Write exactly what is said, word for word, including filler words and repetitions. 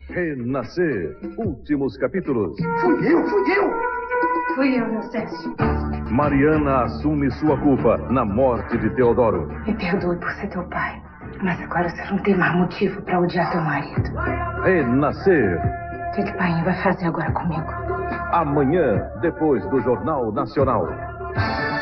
Renascer, últimos capítulos. Fui eu, fui eu! Fui eu, meu Césio. Mariana assume sua culpa na morte de Teodoro. Me perdoe por ser teu pai, mas agora você não tem mais motivo pra odiar teu marido. Renascer. O que que pai vai fazer agora comigo? Amanhã, depois do Jornal Nacional.